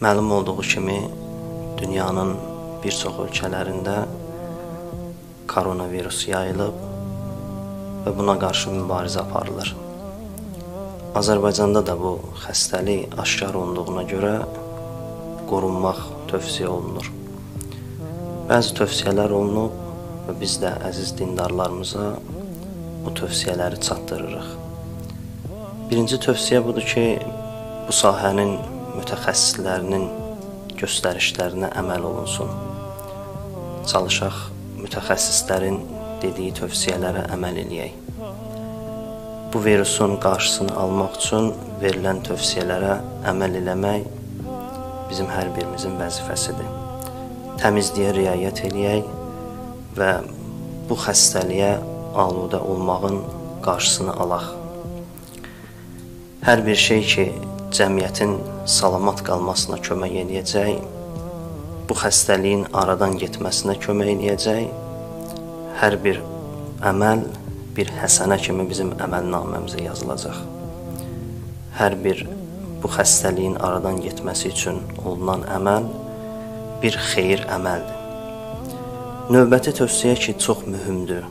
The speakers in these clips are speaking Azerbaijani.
Məlum olduğu kimi, dünyanın bir çox ölkələrində koronavirus yayılıb və buna qarşı mübarizə aparılır. Azərbaycanda da bu xəstəlik aşkar olunduğuna görə qorunmaq tövsiyə olunur. Bəzi tövsiyələr olunub və biz də əziz dindarlarımıza bu tövsiyələri çatdırırıq. Birinci tövsiyə budur ki, bu sahənin mütəxəssislərinin göstərişlərinə əməl olunsun. Çalışaq mütəxəssislərin dediyi tövsiyələrə əməl eləyək. Bu virusun qarşısını almaq üçün verilən tövsiyələrə əməl eləmək bizim hər birimizin vəzifəsidir. Təmizliyə riayət eləyək və bu xəstəliyə aludə olmağın qarşısını alaq. Hər bir şey ki, cəmiyyətin salamat qalmasına kömək eləyəcək, bu xəstəliyin aradan getməsinə kömək eləyəcək, hər bir əməl bir həsənə kimi bizim əməlnaməmizə yazılacaq. Hər bir bu xəstəliyin aradan getməsi üçün olunan əməl bir xeyir əməldir. Növbəti tövsiyə ki, çox mühümdür.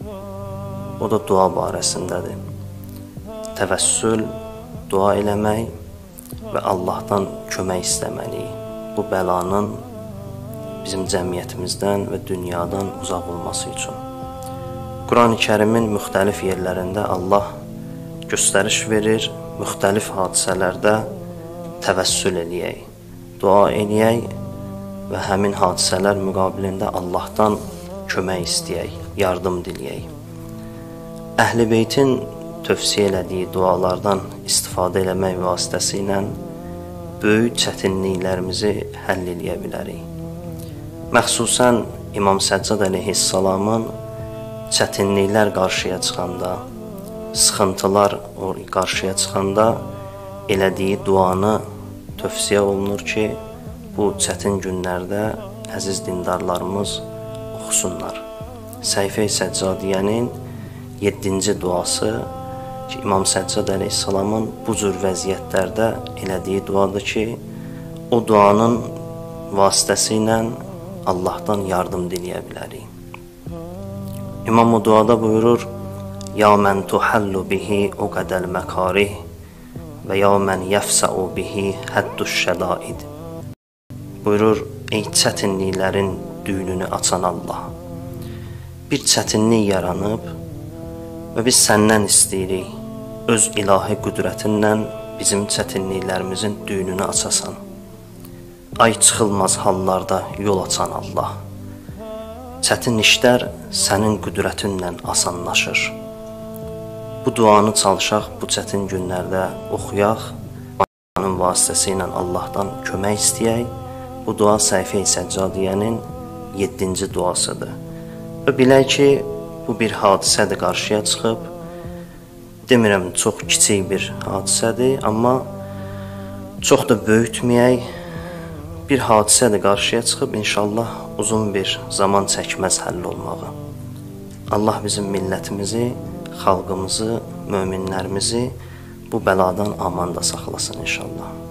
O da dua barəsindədir. Təvəssül, dua eləmək və Allahdan kömək istəməliyik. Bu bəlanın bizim cəmiyyətimizdən və dünyadan uzaq olması üçün. Quran-ı Kərimin müxtəlif yerlərində Allah göstəriş verir, müxtəlif hadisələrdə təvəssül eləyək, dua eləyək və həmin hadisələr müqabilində Allahdan kömək istəyək, yardım diləyək. Əhl-i Beytin tövsiyə elədiyi dualardan istifadə eləmək vasitəsilə böyük çətinliklərimizi həll eləyə bilərik. Məxsusən İmam Səccad əleyhissalamın çətinliklər qarşıya çıxanda, sıxıntılar qarşıya çıxanda elədiyi duanı tövsiyə olunur ki, bu çətin günlərdə əziz dindarlarımız oxusunlar. Səhifə-i Səccadiyyənin 7-ci duası ki, İmam Səccad əleyhissalamın bu cür vəziyyətlərdə elədiyi duadır ki, o duanın vasitəsilə Allahdan yardım diləyə bilərik. İmam o duada buyurur: "Ya mən tuhallu bihi uqadal makarih və ya mən yəfsa'u bihi hadduş şədaid." Buyurur: "Ey çətinliklərin düyününü açan Allah, bir çətinlik yaranıb və biz səndən istəyirik, öz ilahi qüdrətinlə bizim çətinliklərimizin düyününü açasan. Ay çıxılmaz hallarda yol açan Allah, çətin işlər sənin qüdrətinlə asanlaşır." Bu duanı çalışaq bu çətin günlərdə oxuyaq, duanın vasitəsilə Allahdan kömək istəyək. Bu dua Səhifə-i Səccadiyyənin 7-ci duasıdır. Və bilək ki, bu bir hadisədir qarşıya çıxıb. Demirəm, çox kiçik bir hadisədir, amma çox da böyütməyək. Bir hadisədir qarşıya çıxıb, inşallah uzun bir zaman çəkməz həll olmağı. Allah bizim millətimizi, xalqımızı, möminlərimizi bu bəladan amanda saxlasın inşallah.